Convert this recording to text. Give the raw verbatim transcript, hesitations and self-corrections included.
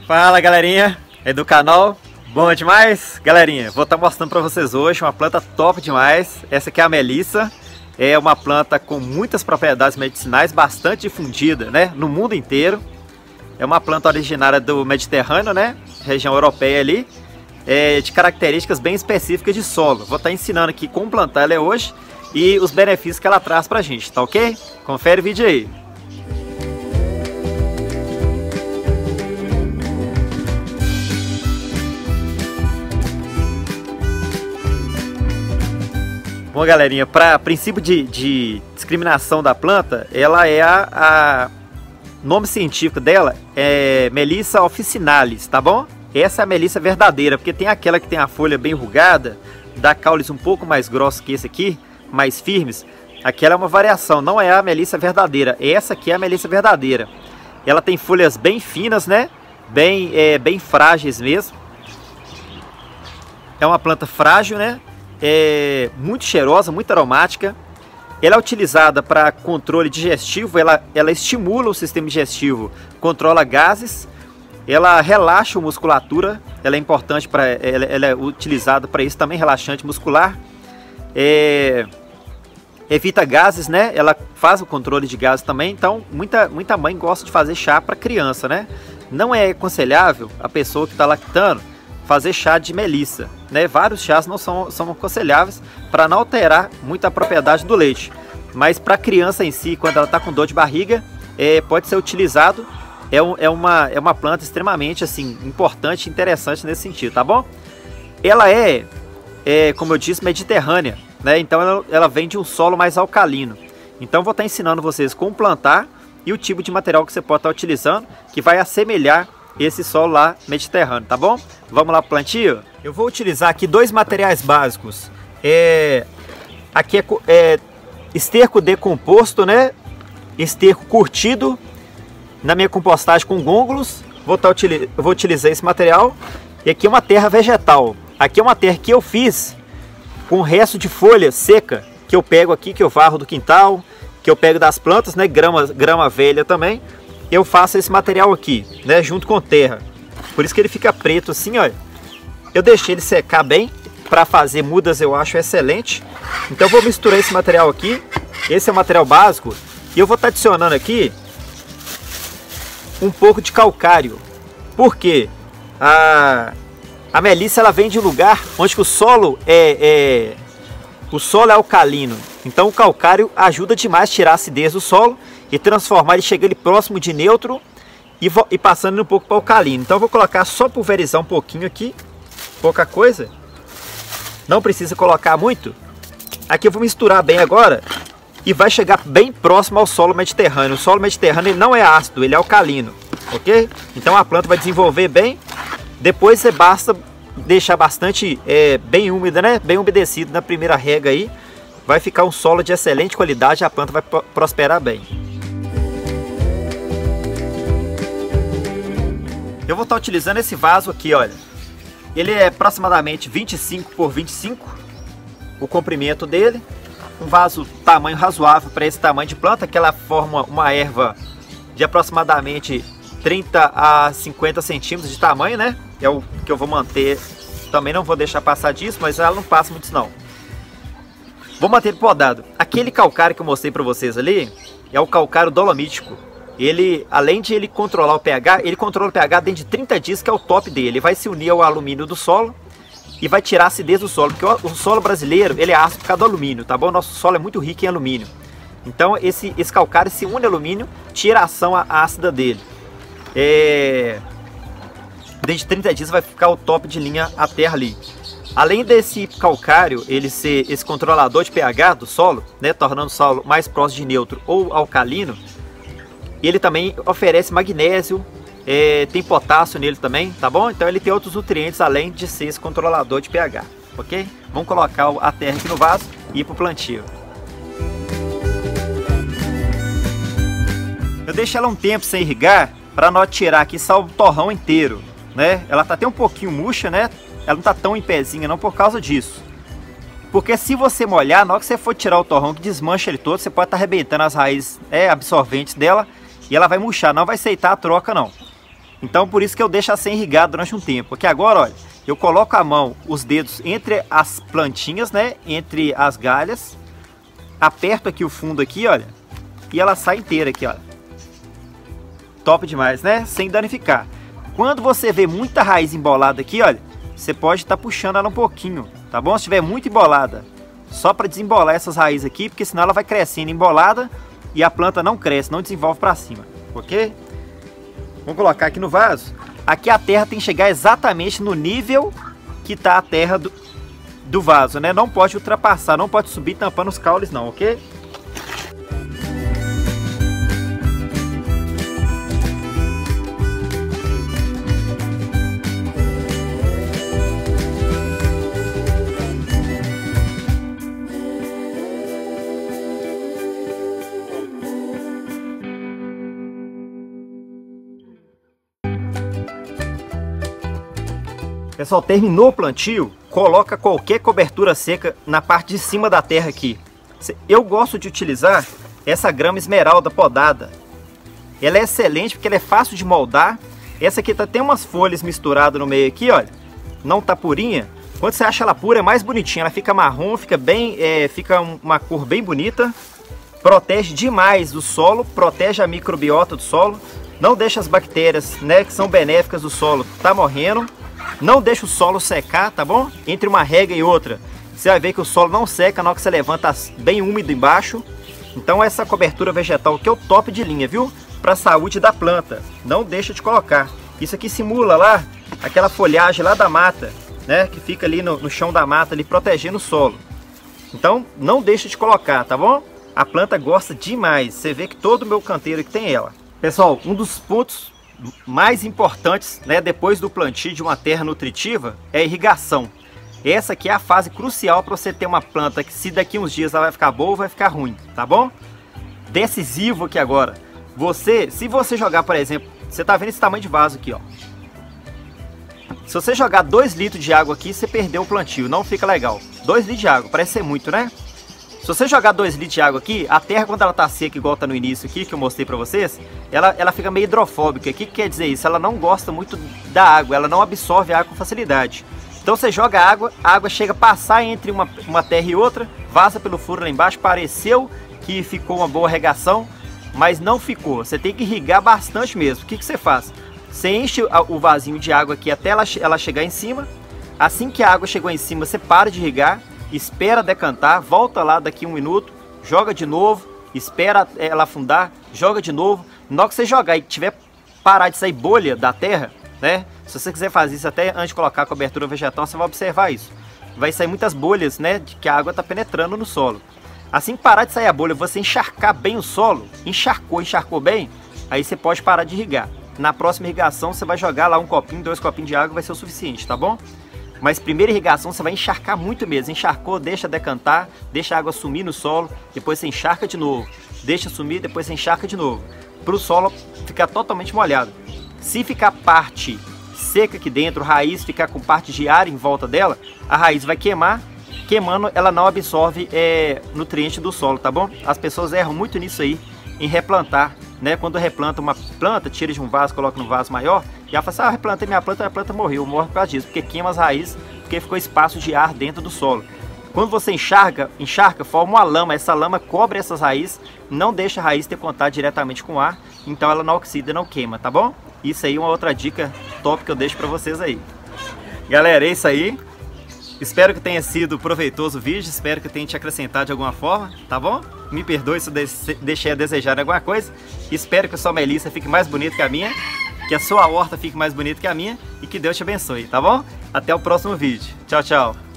Fala galerinha, é do canal, bom demais? Galerinha, vou estar mostrando para vocês hoje uma planta top demais. Essa aqui é a Melissa, é uma planta com muitas propriedades medicinais, bastante difundida, né, no mundo inteiro. É uma planta originária do Mediterrâneo, né, região europeia ali, é, de características bem específicas de solo. Vou estar ensinando aqui como plantar ela hoje e os benefícios que ela traz pra gente, tá ok? Confere o vídeo aí. Bom, galerinha, para princípio de, de discriminação da planta, ela é a, a nome científico dela é Melissa officinalis, tá bom? Essa é a Melissa verdadeira, porque tem aquela que tem a folha bem enrugada, dá caules um pouco mais grossos que esse aqui, mais firmes. Aquela é uma variação, não é a Melissa verdadeira. Essa aqui é a Melissa verdadeira. Ela tem folhas bem finas, né? Bem, é, bem frágeis mesmo. É uma planta frágil, né? É muito cheirosa, muito aromática. Ela é utilizada para controle digestivo, ela, ela estimula o sistema digestivo, controla gases, ela relaxa a musculatura, ela é importante para, ela, ela é utilizada para isso também, relaxante muscular. É, evita gases, né? Ela faz o controle de gases também, então muita, muita mãe gosta de fazer chá para criança, né? Não é aconselhável a pessoa que está lactando fazer chá de melissa, né? Vários chás não são, são aconselháveis para não alterar muito a propriedade do leite, mas para a criança em si, quando ela está com dor de barriga, é, pode ser utilizado. É, um, é, uma, é uma planta extremamente assim, importante e interessante nesse sentido, tá bom? Ela é, é como eu disse, mediterrânea, né? Então ela, ela vem de um solo mais alcalino. Então vou estar ensinando vocês como plantar e o tipo de material que você pode estar utilizando, que vai assemelhar esse solo lá mediterrâneo, tá bom? Vamos lá pro plantio? Eu vou utilizar aqui dois materiais básicos. É, aqui é, é esterco decomposto, né? Esterco curtido na minha compostagem com gôngulos. Vou, tá, eu vou utilizar esse material. E aqui é uma terra vegetal. Aqui é uma terra que eu fiz com resto de folha seca, que eu pego aqui, que eu varro do quintal, que eu pego das plantas, né? Grama, grama velha também. Eu faço esse material aqui, né, junto com terra. Por isso que ele fica preto assim, ó. Eu deixei ele secar bem, para fazer mudas eu acho excelente. Então eu vou misturar esse material aqui. Esse é o material básico. E eu vou estar adicionando aqui um pouco de calcário. Por quê? A, a melissa ela vem de um lugar onde o solo é, é, o solo é alcalino. Então o calcário ajuda demais a tirar a acidez do solo e transformar ele, chega ele próximo de neutro e, e passando ele um pouco para alcalino. Então eu vou colocar só pulverizar um pouquinho aqui, pouca coisa, não precisa colocar muito. Aqui eu vou misturar bem agora e vai chegar bem próximo ao solo mediterrâneo. O solo mediterrâneo ele não é ácido, ele é alcalino, ok? Então a planta vai desenvolver bem. Depois você basta deixar bastante é, bem úmida, né? Bem umedecido na primeira rega aí. Vai ficar um solo de excelente qualidade e a planta vai prosperar bem. Eu vou estar utilizando esse vaso aqui, olha. Ele é aproximadamente vinte e cinco por vinte e cinco, o comprimento dele. Um vaso tamanho razoável para esse tamanho de planta, que ela forma uma erva de aproximadamente trinta a cinquenta centímetros de tamanho, né? É o que eu vou manter. Também não vou deixar passar disso, mas ela não passa muito não. Vou manter ele podado. Aquele calcário que eu mostrei para vocês ali é o calcário dolomítico. Ele, além de ele controlar o pH, ele controla o pH dentro de trinta dias, que é o top dele. Ele vai se unir ao alumínio do solo e vai tirar a acidez do solo, porque o, o solo brasileiro ele é ácido por causa do alumínio, tá bom? Nosso solo é muito rico em alumínio. Então esse, esse calcário se une ao alumínio, tira a ação ácida dele. É... Dentro de trinta dias vai ficar o top de linha a terra ali. Além desse calcário, ele ser esse controlador de pH do solo, né, tornando o solo mais próximo de neutro ou alcalino, ele também oferece magnésio, é, tem potássio nele também, tá bom? Então ele tem outros nutrientes além de ser esse controlador de pH, ok? Vamos colocar a terra aqui no vaso e ir para o plantio. Eu deixo ela um tempo sem irrigar para nós tirar aqui só o torrão inteiro, né? Ela tá até um pouquinho murcha, né? Ela não tá tão em pezinha não por causa disso. Porque se você molhar, na hora que você for tirar o torrão, que desmancha ele todo, você pode estar arrebentando as raízes é, absorventes dela e ela vai murchar, não vai aceitar a troca não. Então por isso que eu deixo ela sem irrigar durante um tempo. Aqui agora, olha, eu coloco a mão, os dedos entre as plantinhas, né? Entre as galhas. Aperto aqui o fundo aqui, olha. E ela sai inteira aqui, olha. Top demais, né? Sem danificar. Quando você vê muita raiz embolada aqui, olha, você pode estar tá puxando ela um pouquinho, tá bom? Se tiver muito embolada, só para desembolar essas raízes aqui, porque senão ela vai crescendo embolada e a planta não cresce, não desenvolve para cima, ok? Vamos colocar aqui no vaso. Aqui a terra tem que chegar exatamente no nível que está a terra do, do vaso, né? Não pode ultrapassar, não pode subir tampando os caules não, ok? Pessoal, terminou o plantio, coloca qualquer cobertura seca na parte de cima da terra aqui. Eu gosto de utilizar essa grama esmeralda podada. Ela é excelente porque ela é fácil de moldar. Essa aqui tá, tem umas folhas misturadas no meio aqui, olha. Não tá purinha. Quando você acha ela pura, é mais bonitinha. Ela fica marrom, fica bem, é, fica uma cor bem bonita. Protege demais o solo, protege a microbiota do solo. Não deixa as bactérias, né, que são benéficas do solo, tá morrendo. Não deixa o solo secar, tá bom? Entre uma rega e outra, você vai ver que o solo não seca na hora que você levanta, bem úmido embaixo. Então essa cobertura vegetal que é o top de linha, viu? Para a saúde da planta. Não deixa de colocar. Isso aqui simula lá aquela folhagem lá da mata, né? Que fica ali no, no chão da mata, ali protegendo o solo. Então não deixa de colocar, tá bom? A planta gosta demais. Você vê que todo o meu canteiro aqui tem ela. Pessoal, um dos pontos mais importantes, né, depois do plantio de uma terra nutritiva é a irrigação. Essa aqui é a fase crucial para você ter uma planta que, se daqui uns dias ela vai ficar boa ou vai ficar ruim, tá bom? Decisivo aqui agora. Você, se você jogar, por exemplo, você tá vendo esse tamanho de vaso aqui, ó. Se você jogar dois litros de água aqui, você perdeu o plantio, não fica legal. dois litros de água, parece ser muito, né? Se você jogar dois litros de água aqui, a terra quando ela tá seca, igual tá no início aqui, que eu mostrei pra vocês, ela, ela fica meio hidrofóbica. O que, que quer dizer isso? Ela não gosta muito da água, ela não absorve a água com facilidade. Então você joga água, a água chega a passar entre uma, uma terra e outra, vaza pelo furo lá embaixo, pareceu que ficou uma boa regação, mas não ficou. Você tem que irrigar bastante mesmo. O que, que você faz? Você enche o vasinho de água aqui até ela, ela chegar em cima. Assim que a água chegou em cima, você para de irrigar, espera decantar, volta lá daqui um minuto, joga de novo, espera ela afundar, joga de novo. Na hora que você jogar e tiver parar de sair bolha da terra, né? Se você quiser fazer isso até antes de colocar a cobertura vegetal, você vai observar isso. Vai sair muitas bolhas, né? De que a água está penetrando no solo. Assim que parar de sair a bolha, você encharcar bem o solo, encharcou, encharcou bem, aí você pode parar de irrigar. Na próxima irrigação você vai jogar lá um copinho, dois copinhos de água, vai ser o suficiente, tá bom? Mas primeira irrigação você vai encharcar muito mesmo. Encharcou, deixa decantar, deixa a água sumir no solo, depois você encharca de novo. Deixa sumir, depois você encharca de novo. Para o solo ficar totalmente molhado. Se ficar parte seca aqui dentro, raiz ficar com parte de ar em volta dela, a raiz vai queimar. Queimando, ela não absorve é, nutriente do solo, tá bom? As pessoas erram muito nisso aí, em replantar, né? Quando replanta uma planta, tira de um vaso, coloca no vaso maior, e ela fala assim, ah, replantei minha planta, minha planta morreu, morre por causa disso, porque queima as raízes, porque ficou espaço de ar dentro do solo. Quando você encharca, encharca, forma uma lama, essa lama cobre essas raízes, não deixa a raiz ter contato diretamente com o ar, então ela não oxida, não queima, tá bom? Isso aí é uma outra dica top que eu deixo pra vocês aí. Galera, é isso aí. Espero que tenha sido proveitoso o vídeo, espero que tenha te acrescentado de alguma forma, tá bom? Me perdoe se eu deixei a desejar alguma coisa. Espero que a sua Melissa fique mais bonita que a minha, que a sua horta fique mais bonita que a minha e que Deus te abençoe, tá bom? Até o próximo vídeo. Tchau, tchau.